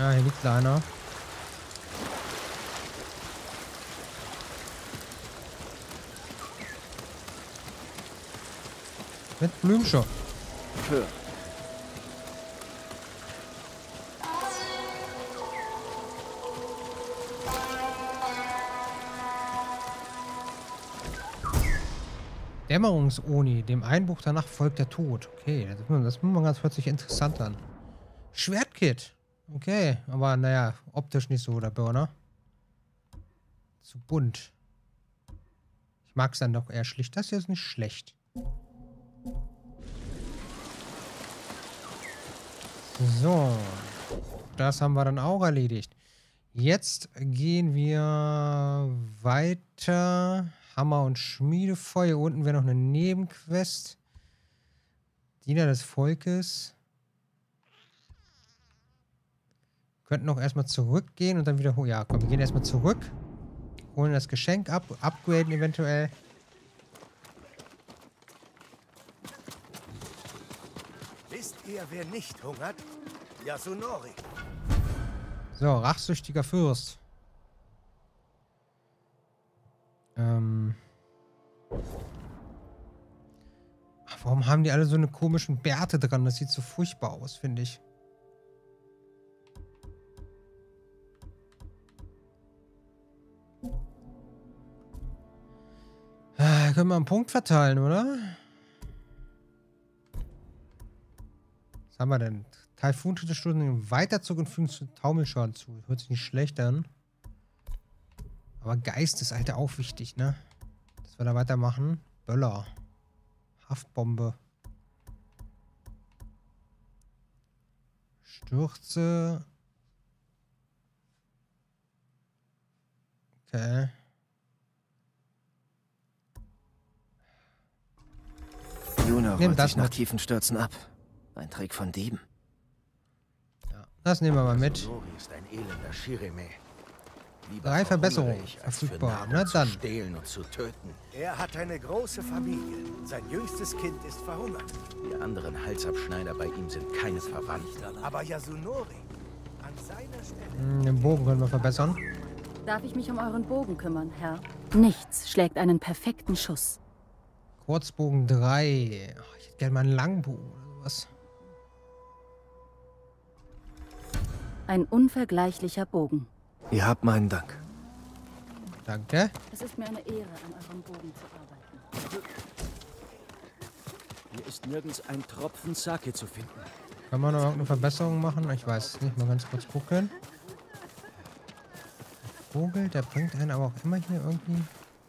Ja, hier liegt einer. Mit Blümchen. Für. Dämmerungsoni. Dem Einbruch danach folgt der Tod. Okay, das muss man ganz plötzlich interessant an. Schwertkit. Okay, aber naja, optisch nicht so der Burner. Zu bunt. Ich mag es dann doch eher schlicht. Das hier ist nicht schlecht. So. Das haben wir dann auch erledigt. Jetzt gehen wir weiter. Hammer und Schmiedefeuer. Hier unten wäre noch eine Nebenquest. Diener des Volkes. Könnten auch erstmal zurückgehen und dann wieder hoch. Ja, komm, wir gehen erstmal zurück. Holen das Geschenk ab. Upgraden eventuell. Wisst ihr, wer nicht hungert? Yasunori. So, rachsüchtiger Fürst. Warum haben die alle so eine komischen Bärte dran? Das sieht so furchtbar aus, finde ich. Können wir einen Punkt verteilen, oder? Was haben wir denn? Taifun tut Stunden Weiterzug und fügt Taumelschaden zu. Hört sich nicht schlecht an. Aber Geist ist halt auch wichtig, ne? Dass wir da weitermachen. Böller. Haftbombe. Stürze. Okay. Juna Nimm rollt das sich nach mit. tiefen Stürzen ab. Ein Trick von Dieben. Ja, das nehmen wir mal mit. Yasunori ist ein elender Shirime. Lieber 3 Verbesserungen verhungere ich, als für verfügbar. Nahrung Na zu dann. stehlen und zu töten. Er hat eine große Familie. Sein jüngstes Kind ist verhungert. Die anderen Halsabschneider bei ihm sind keine Verwandten. Aber Yasunori, an seiner Stelle... Den Bogen können wir verbessern. Darf ich mich um euren Bogen kümmern, Herr? Nichts schlägt einen perfekten Schuss. Kurzbogen 3. Oh, ich hätte gerne mal einen Langbogen oder sowas. Ein unvergleichlicher Bogen. Ihr habt meinen Dank. Danke. Es ist mir eine Ehre, an eurem Bogen zu arbeiten. Hier ist nirgends ein Tropfen Sake zu finden. Kann man noch irgendeine Verbesserung machen? Ich weiß es nicht. Mal ganz kurz gucken. Der Vogel, der bringt einen aber auch immer hier irgendwie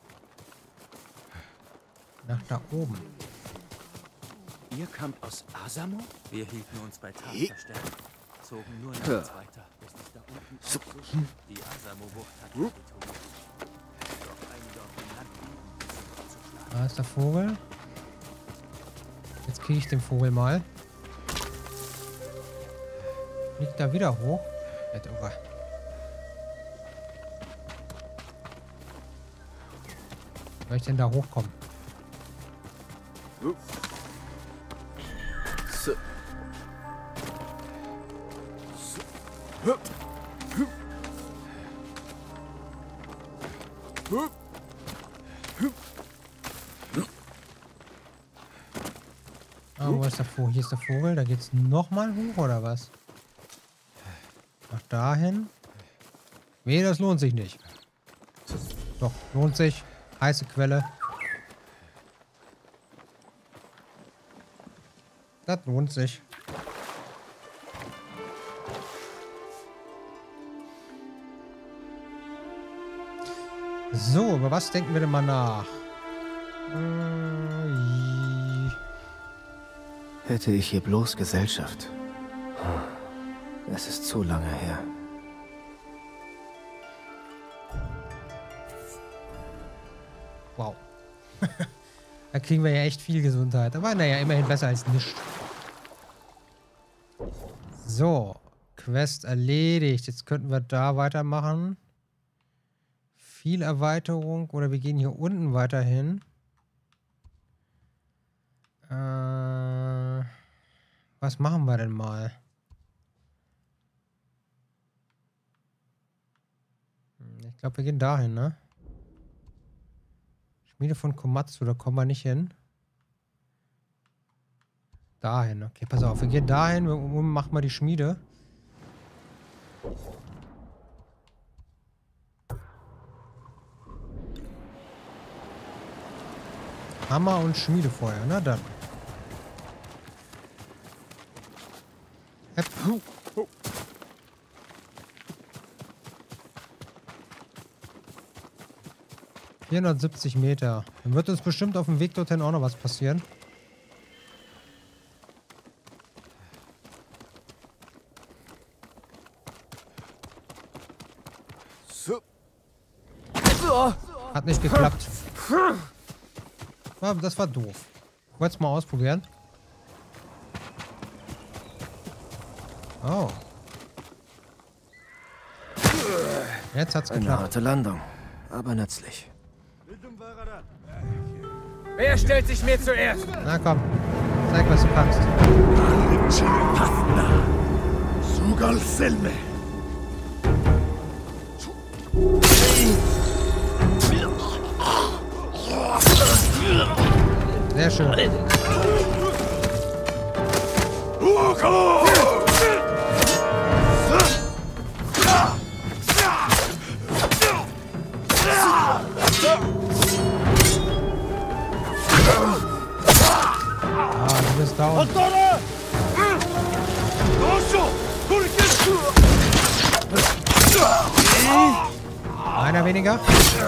nach da oben. Ihr kamt aus Asamo? Wir hielten uns bei Tag verstärkt, zogen nur nachts weiter, bis es da unten aufwischte. Die Asamo-Bucht hat detoniert. Doch einige auf dem Land liegen, sind abzuschlagen. Da ist der Vogel. Jetzt kriege ich den Vogel mal. Fliegt da wieder hoch. Over. Soll ich denn da hochkommen? So. Ah, wo ist der Vogel? Hier ist der Vogel. Da geht's nochmal hoch, oder was? Nach dahin. Nee, das lohnt sich nicht. Doch, lohnt sich. Heiße Quelle. Das lohnt sich. So, über was denken wir denn mal nach? Hätte ich hier bloß Gesellschaft. Es ist zu lange her. Wow. Da kriegen wir ja echt viel Gesundheit. Aber naja, immerhin besser als nichts. So. Quest erledigt. Jetzt könnten wir da weitermachen. Viel Erweiterung. Oder wir gehen hier unten weiterhin. Was machen wir denn mal? Ich glaube, wir gehen dahin, ne? Schmiede von Komatsu, da kommen wir nicht hin. Dahin, okay, pass auf, wir gehen dahin und machen mal die Schmiede. Hammer und Schmiede vorher, na dann. 470 Meter. Dann wird uns bestimmt auf dem Weg dorthin auch noch was passieren. Hat nicht geklappt. Das war doof. Ich wollte es mal ausprobieren. Oh. Jetzt hat's geklappt. Eine harte Landung, aber nützlich. Wer stellt sich mir zuerst? Na komm, zeig, was du kannst. Sehr schön. Ah, du bist down. Einer weniger.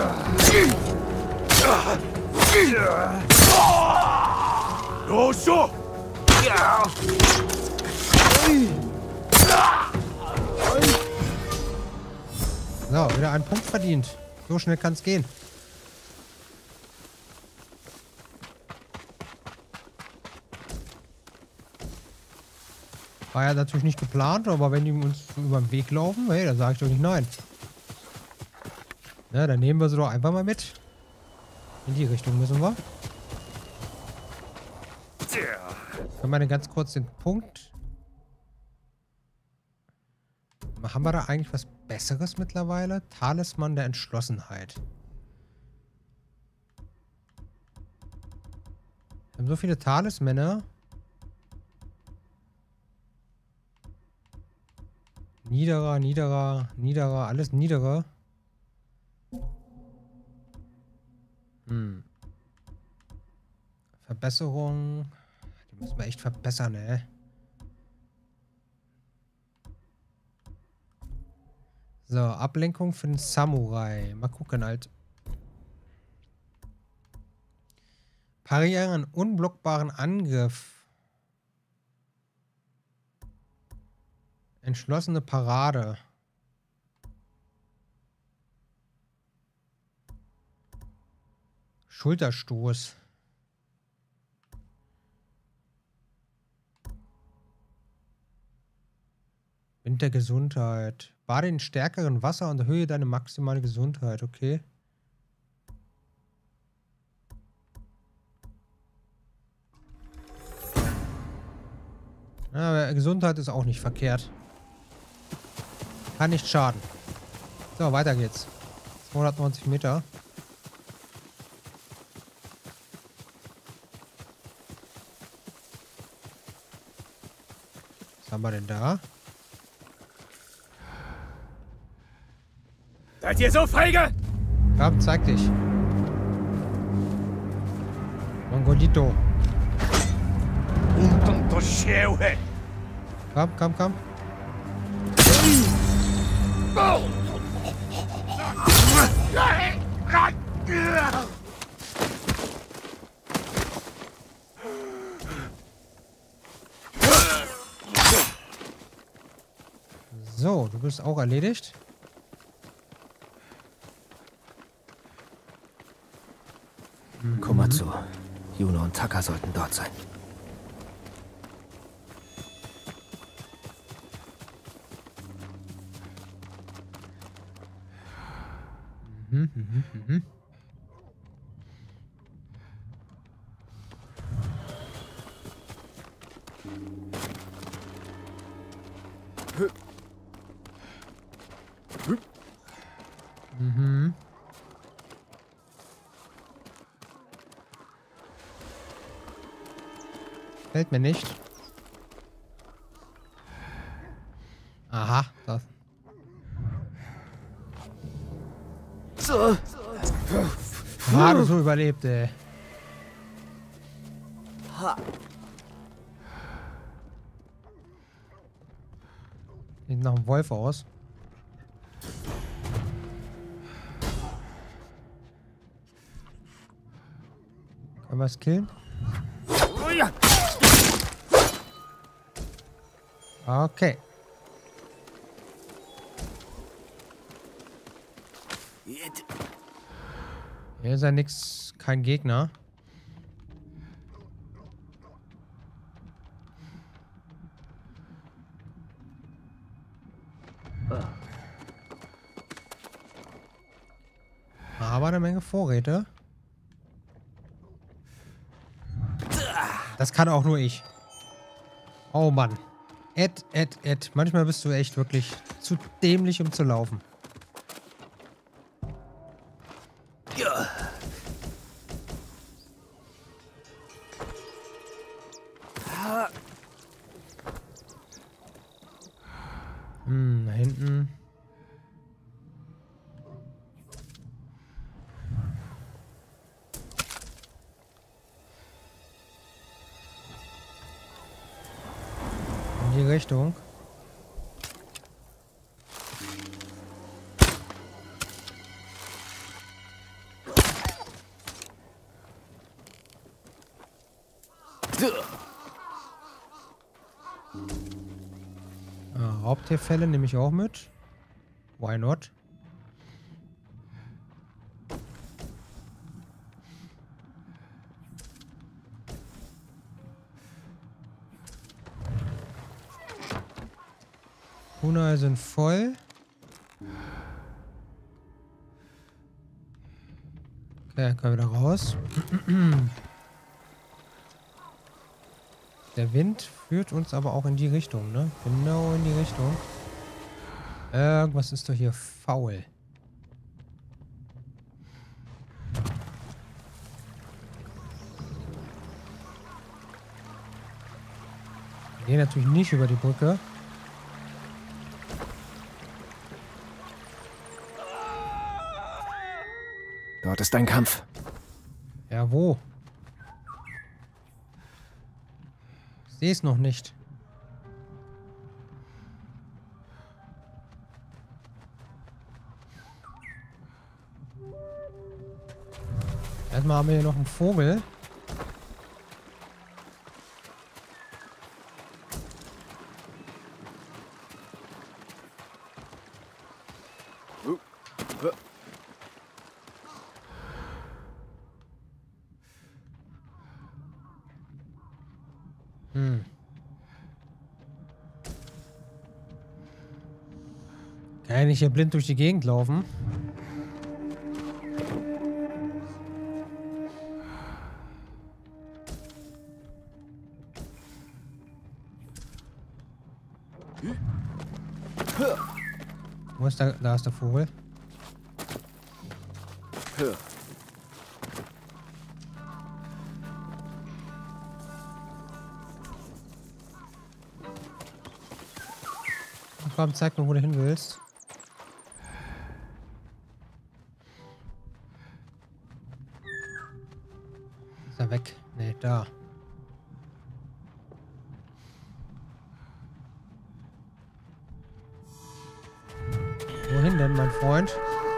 So, wieder einen Punkt verdient. So schnell kann es gehen. War ja natürlich nicht geplant, aber wenn die uns über den Weg laufen, hey, dann sage ich doch nicht nein. Na, dann nehmen wir sie doch einfach mal mit. In die Richtung müssen wir. Können wir denn ganz kurz den Punkt. Haben wir da eigentlich was Besseres mittlerweile? Talisman der Entschlossenheit. Wir haben so viele Talismänner. Niederer, niederer, niederer, alles niederer. Verbesserung. Die müssen wir echt verbessern, ey. So, Ablenkung für den Samurai. Mal gucken halt. Parieren einen unblockbaren Angriff. Entschlossene Parade. Schulterstoß. Wind der Gesundheit. Bade in stärkeren Wasser und erhöhe deine maximale Gesundheit, okay. Aber Gesundheit ist auch nicht verkehrt. Kann nicht schaden. So, weiter geht's. 290 Meter. Was haben wir denn da? Seid ihr so feige? Komm, zeig dich. Mongolito. Komm, komm, komm. So, du bist auch erledigt. Komatsu, Juno und Taka sollten dort sein. Mhm. Fällt mir nicht. Aha, das. So. Gerade so überlebt, ey. Sieht nach einem Wolf aus. Können wir es killen? Okay. Hier ist ja nix, kein Gegner. Aber eine Menge Vorräte. Das kann auch nur ich. Oh Mann. Ed. Manchmal bist du echt wirklich zu dämlich, um zu laufen. Da hinten. In die Richtung. Raubtierfälle nehme ich auch mit. Why not? Hühner sind voll. Okay, können wir da raus. Der Wind führt uns aber auch in die Richtung, ne? Genau in die Richtung. Irgendwas ist doch hier faul. Wir gehen natürlich nicht über die Brücke. Dort ist ein Kampf. Ja, wo? Ich sehe es noch nicht. Erstmal haben wir hier noch einen Vogel. Kann ich nicht hier blind durch die Gegend laufen? Wo ist der? Da ist der Vogel. Komm, zeig mir, wo du hin willst. Ist er weg? Ne, da. Wohin denn, mein Freund?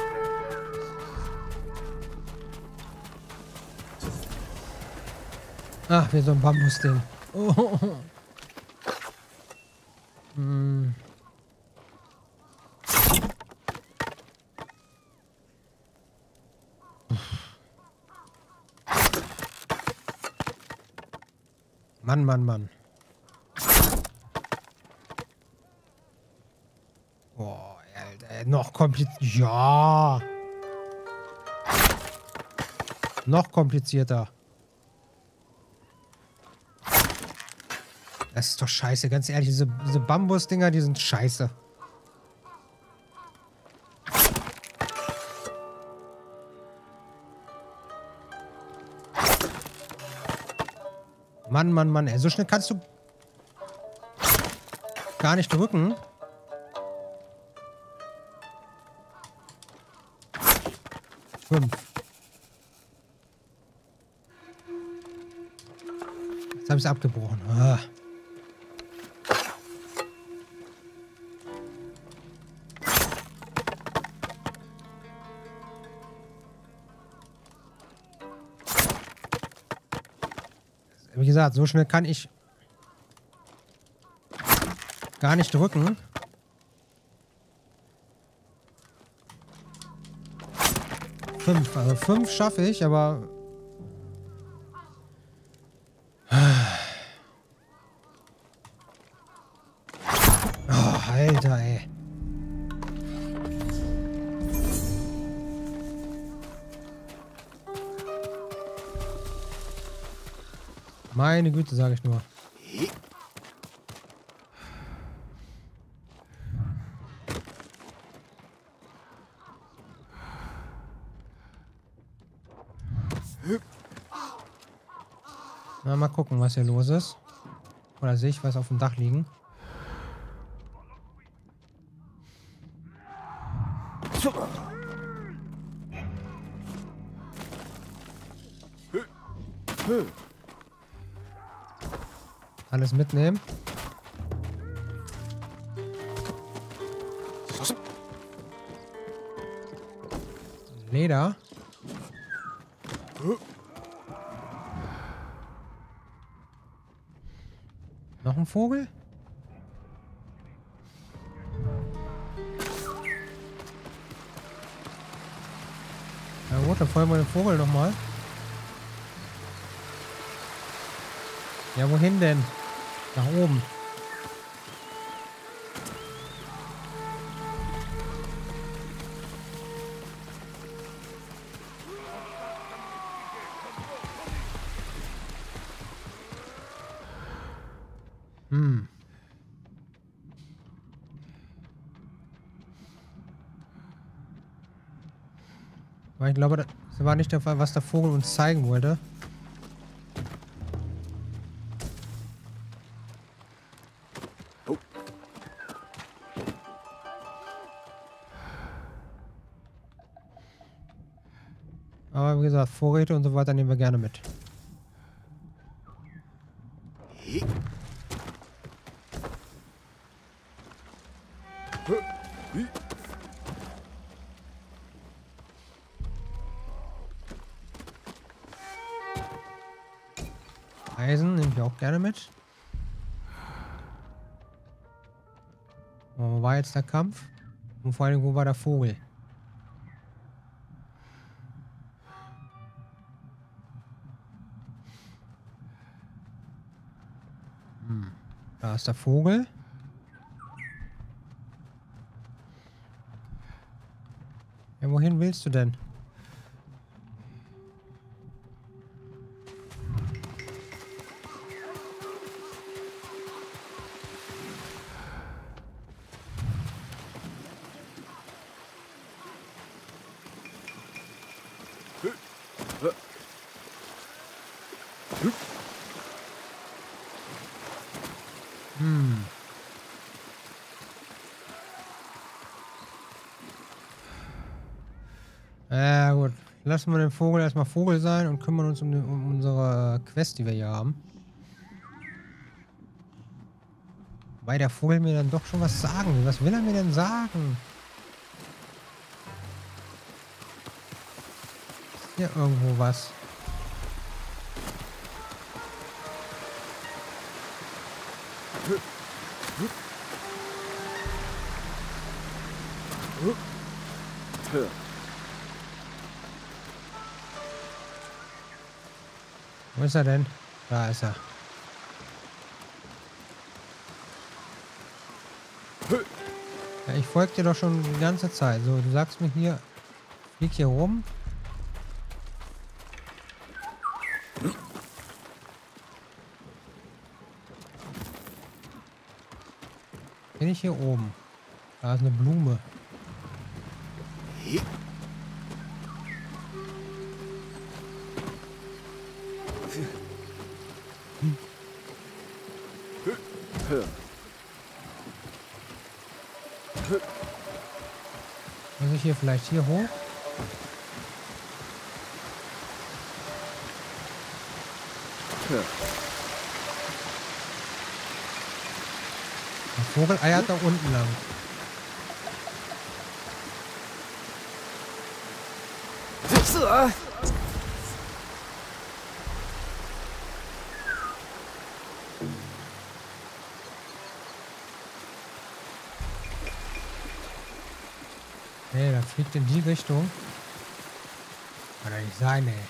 Ach, wie so ein Bambusding. Oh. Hm. Mann. Boah, Alter, noch komplizierter. Ja. Noch komplizierter. Das ist doch scheiße, ganz ehrlich. Diese Bambusdinger, die sind scheiße. Mann, Mann, Mann, ey. So schnell kannst du gar nicht drücken. Fünf. Jetzt habe ich es abgebrochen. Ah. Wie gesagt, so schnell kann ich gar nicht drücken. Fünf. Also 5 schaffe ich, aber... Oh, Alter, ey. Meine Güte, sage ich nur. Na, mal gucken, was hier los ist. Oder sehe ich was auf dem Dach liegen? Alles mitnehmen. Leder. Noch ein Vogel? Na gut, dann folgen wir den Vogel nochmal. Ja, wohin denn? Nach oben. Aber ich glaube, das war nicht der Fall, was der Vogel uns zeigen wollte. Aber wie gesagt, Vorräte und so weiter nehmen wir gerne mit. Eisen nehme ich auch gerne mit. Wo war jetzt der Kampf? Und vor allem, wo war der Vogel? Da ist der Vogel. Ja, wohin willst du denn? Ja gut, lassen wir den Vogel erstmal Vogel sein und kümmern uns um unsere Quest, die wir hier haben. Weil der Vogel mir dann doch schon was sagen will. Was will er mir denn sagen? Ist hier irgendwo was? Wo ist er denn? Da ist er. Ja, ich folge dir doch schon die ganze Zeit. So, du sagst mir hier, flieg hier rum. Bin ich hier oben? Da ist eine Blume. Muss ich hier vielleicht hier hoch? Ja. Der Vogel eiert da unten lang. Nee, da fliegt in die Richtung. Kann doch nicht sein, ey.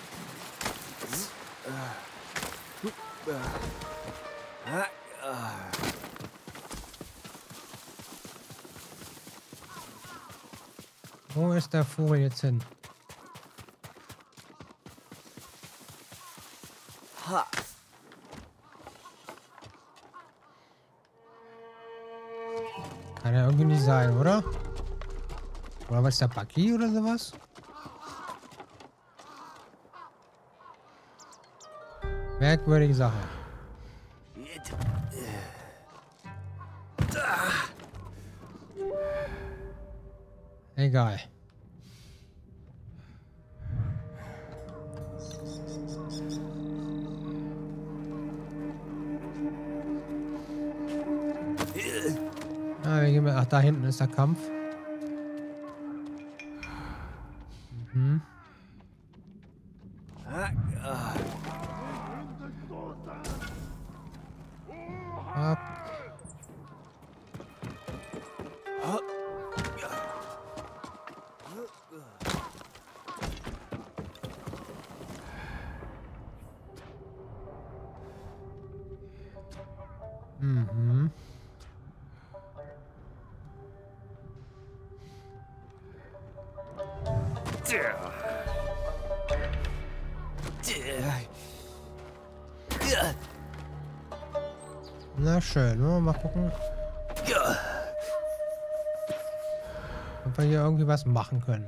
Wo ist der Vogel jetzt hin? Kann ja irgendwie nicht sein, oder? Oder was ist der Buggy oder sowas? Merkwürdige Sache. Egal. Ah, wir gehen mal. Ach, da hinten ist der Kampf. Mhm. Ab. Mhm. Na schön, wollen wir mal gucken, ob wir hier irgendwie was machen können.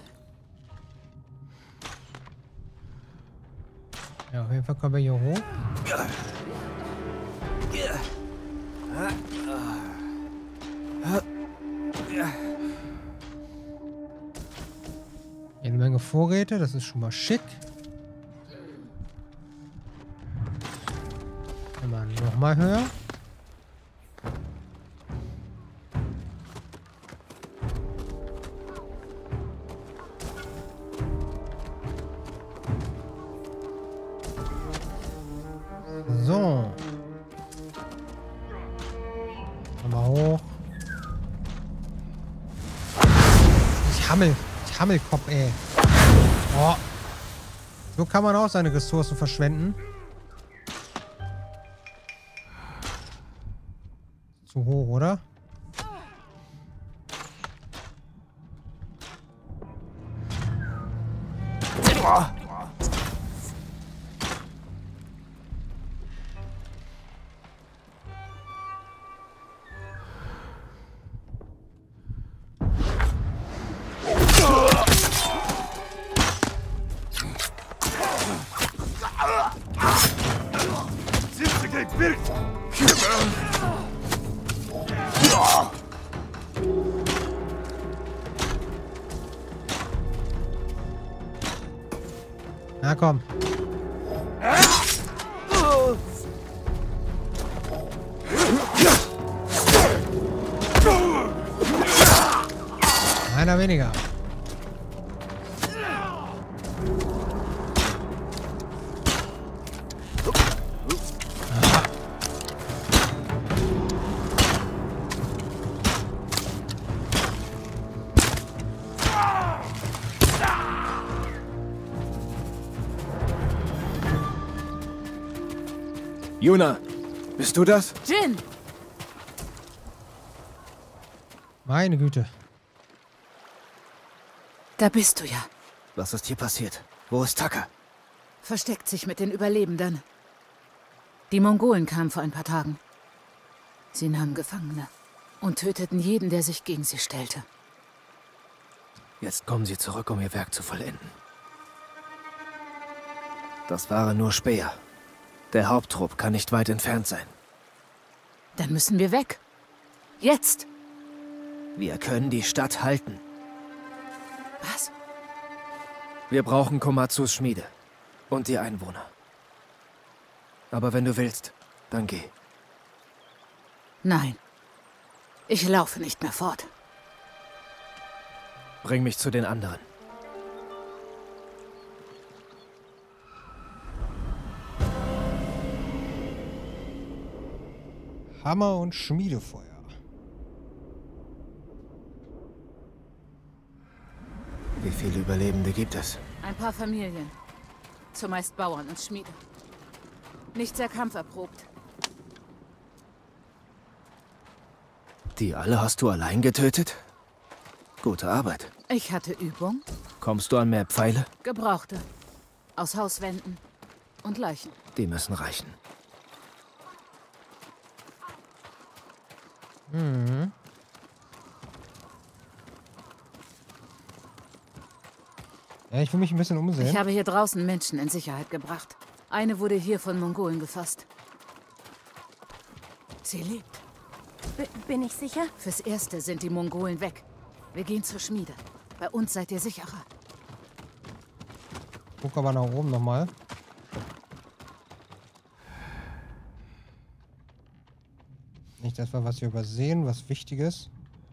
Ja, auf jeden Fall kommen wir hier hoch. Eine Menge Vorräte, das ist schon mal schick. Immer noch mal höher. So. Mal hoch. Ich Hammelkopf, ey. Oh. So kann man auch seine Ressourcen verschwenden. Zu hoch, oder? Na komm. Einer weniger. Yuna, bist du das? Jin! Meine Güte. Da bist du ja. Was ist hier passiert? Wo ist Taka? Versteckt sich mit den Überlebenden. Die Mongolen kamen vor ein paar Tagen. Sie nahmen Gefangene und töteten jeden, der sich gegen sie stellte. Jetzt kommen sie zurück, um ihr Werk zu vollenden. Das waren nur Späher. Der Haupttrupp kann nicht weit entfernt sein. Dann müssen wir weg. Jetzt! Wir können die Stadt halten. Wir brauchen Komatsus Schmiede. Und die Einwohner. Aber wenn du willst, dann geh. Nein. Ich laufe nicht mehr fort. Bring mich zu den anderen. Hammer und Schmiedefeuer. Wie viele Überlebende gibt es? Ein paar Familien. Zumeist Bauern und Schmiede. Nicht sehr kampferprobt. Die alle hast du allein getötet? Gute Arbeit. Ich hatte Übung. Kommst du an mehr Pfeile? Gebrauchte. Aus Hauswänden und Leichen. Die müssen reichen. Mhm. Ja, ich will mich ein bisschen umsehen. Ich habe hier draußen Menschen in Sicherheit gebracht. Eine wurde hier von Mongolen gefasst. Sie lebt. Bin ich sicher? Fürs Erste sind die Mongolen weg. Wir gehen zur Schmiede. Bei uns seid ihr sicherer. Guck aber nach oben nochmal. Nicht, dass wir was hier übersehen, was Wichtiges.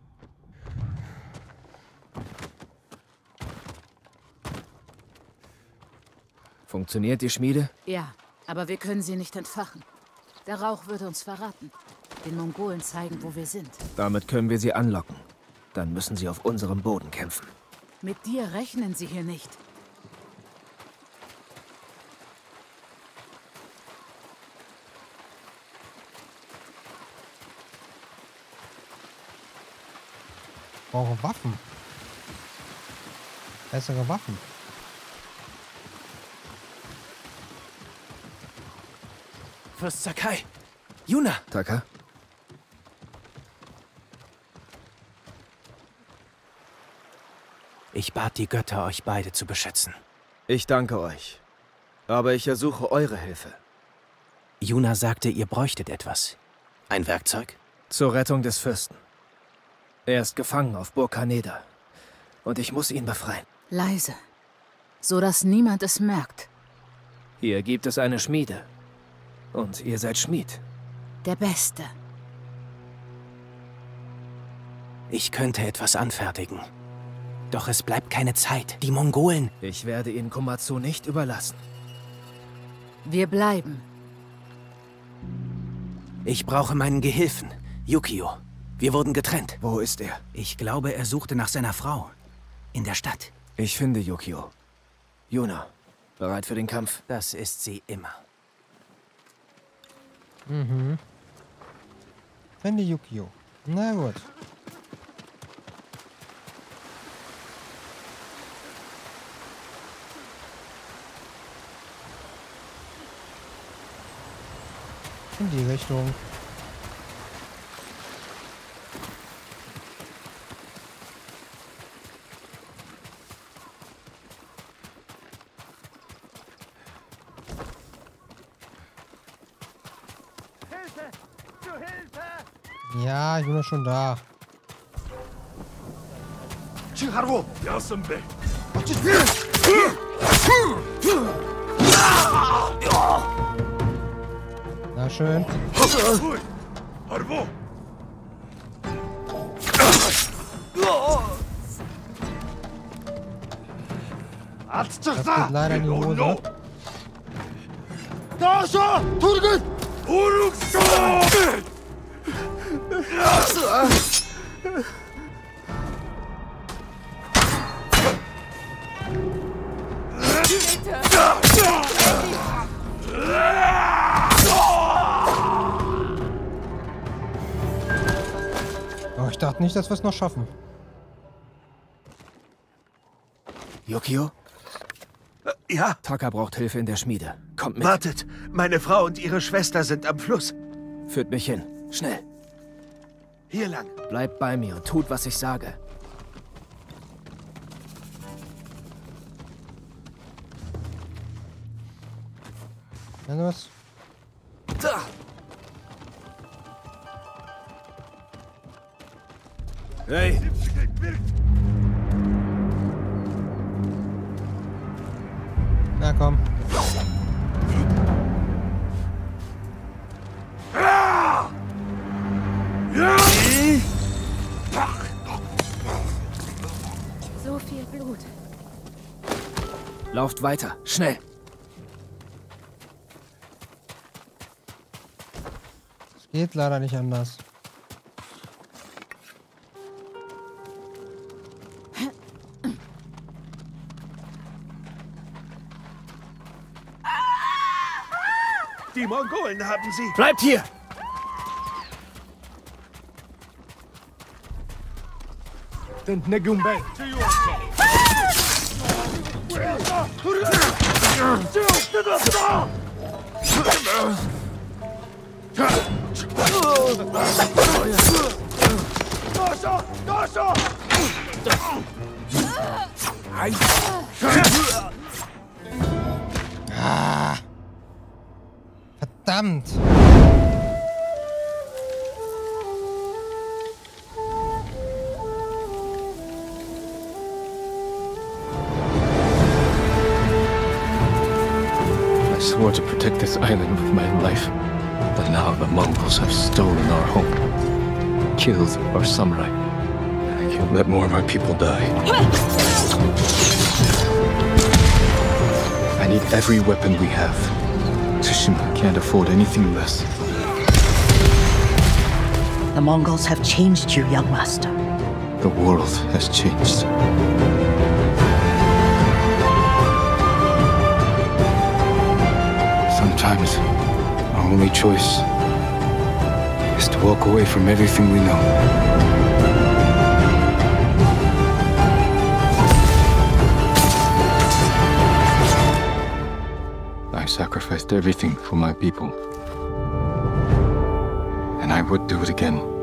Funktioniert die Schmiede? Ja, aber wir können sie nicht entfachen. Der Rauch würde uns verraten. Den Mongolen zeigen, wo wir sind. Damit können wir sie anlocken. Dann müssen sie auf unserem Boden kämpfen. Mit dir rechnen sie hier nicht. Ich brauche Waffen. Bessere Waffen. Fürst Sakai! Yuna! Taka? Ich bat die Götter, euch beide zu beschützen. Ich danke euch. Aber ich ersuche eure Hilfe. Yuna sagte, ihr bräuchtet etwas. Ein Werkzeug? Zur Rettung des Fürsten. Er ist gefangen auf Burg Haneda. Und ich muss ihn befreien. Leise. So dass niemand es merkt. Hier gibt es eine Schmiede. Und ihr seid Schmied. Der Beste. Ich könnte etwas anfertigen. Doch es bleibt keine Zeit. Die Mongolen. Ich werde ihn Komatsu nicht überlassen. Wir bleiben. Ich brauche meinen Gehilfen, Yukio. Wir wurden getrennt. Wo ist er? Ich glaube, er suchte nach seiner Frau. In der Stadt. Ich finde Yukio. Yuna, bereit für den Kampf? Das ist sie immer. Mhm. Finde Yukio. Na gut. In die Richtung. Hilfe! Zu Hilfe! Ja, ich bin doch schon da. Chiharu! Yasunbe! Na schön. Harbo! Das geht leider in die Hose. Oh, ich dachte nicht, dass wir es noch schaffen. Yukio? Ja, Taka braucht Hilfe in der Schmiede. Kommt mit. wartet. Meine Frau und ihre Schwester sind am Fluss. Führt mich hin. Schnell. Hier lang. Bleibt bei mir und tut, was ich sage. Ja, los. Da! Hey! Na komm. So viel Blut. Lauft weiter, schnell. Es geht leider nicht anders. Die Mongolen haben sie. Bleibt hier! Ah. Verdammt! I swore to protect this island with my life. But now the Mongols have stolen our home. Killed our samurai. I can't let more of our people die. I need every weapon we have. Tsushima can't afford anything less. The Mongols have changed you, young master. The world has changed. Sometimes, our only choice is to walk away from everything we know. I sacrificed everything for my people. And I would do it again.